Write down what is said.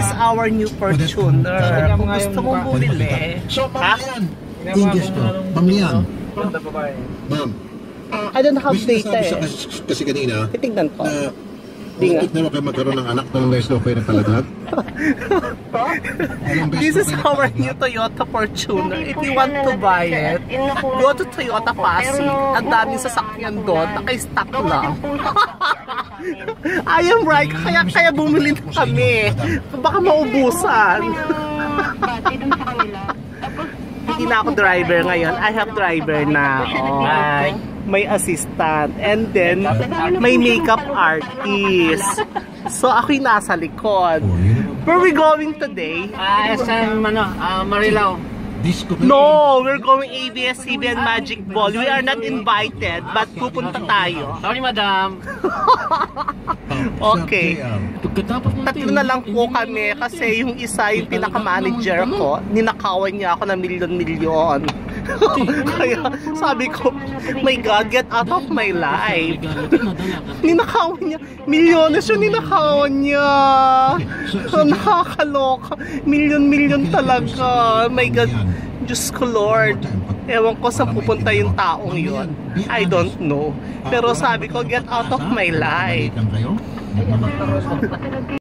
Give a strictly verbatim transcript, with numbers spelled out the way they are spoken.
is our new Forturner. Kung gusto mong bumili. So, Ma'am Lian. English to. Ma'am Lian. Ma'am. I don't have data eh. Kasi kanina, titignan ko. Bakit naman kayo magkaroon ng anak ng less okay na palaglag? This is our new Toyota Fortuner. If you want to buy it, go to Toyota Pasig. Ang daming sasakyan doon. Naka-stock lang. I am right. Kaya, kaya bumili na kami. Baka maubusan. Hindi na ako driver ngayon. I have driver na. Oh. May assistant. And then, may makeup artist. So, ako'y nasa likod. Where are we going today? Ah, uh, sa ano, uh, Marilao. No, we're going A B S C B N Magic Ball. We are not invited, but pupunta tayo. Sorry, madam. Okay. Tatlo na lang po kami kasi yung isa, yung pinaka-manager ko, ninakawan niya ako ng milyon-milyon. Kaya sabi ko, my God, get out of my life. Ninakawan niya. Milyones yung ninakawan niya. Nakakaloka. Milyon-milyon talaga. My God. Diyos ko Lord. Ewan ko saan pupunta yung taong yun. I don't know. Pero sabi ko, get out of my life.